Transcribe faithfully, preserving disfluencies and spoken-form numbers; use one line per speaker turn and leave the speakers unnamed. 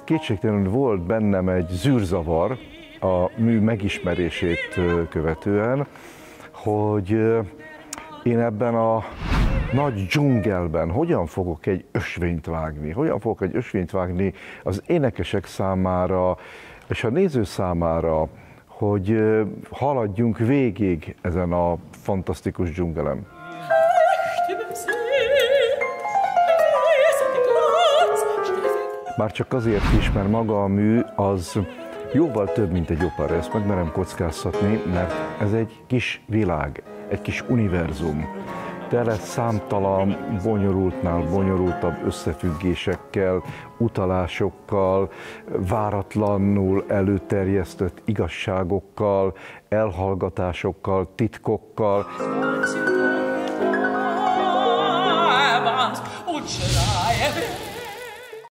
kétségtelenül volt bennem egy zűrzavar a mű megismerését követően, hogy én ebben a nagy dzsungelben hogyan fogok egy ösvényt vágni, hogyan fogok egy ösvényt vágni az énekesek számára és a néző számára, hogy haladjunk végig ezen a fantasztikus dzsungelen. Már csak azért is, mert maga a mű az jóval több, mint egy opera, ezt megmerem kockáztatni, mert ez egy kis világ, egy kis univerzum. Tele számtalan, bonyolultnál bonyolultabb összefüggésekkel, utalásokkal, váratlanul előterjesztett igazságokkal, elhallgatásokkal, titkokkal.